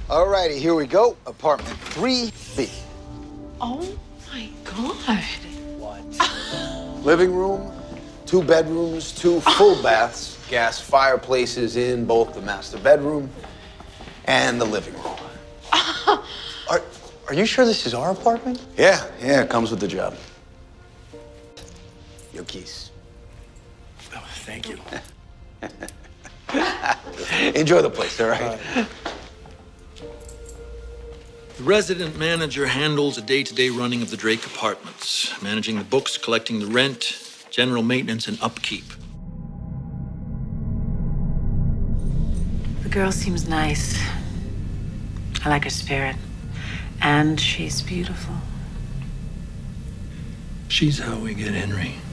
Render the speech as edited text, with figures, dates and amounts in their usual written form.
Alrighty, here we go. Apartment 3B. Oh my God. What? Living room, 2 bedrooms, 2 full baths, gas fireplaces in both the master bedroom and the living room. Are you sure this is our apartment? Yeah, it comes with the job. Your keys. Oh, thank you. Enjoy the place, all right? The resident manager handles the day-to-day running of the Drake Apartments, managing the books, collecting the rent, general maintenance, and upkeep. The girl seems nice. I like her spirit. And she's beautiful. She's how we get Henry.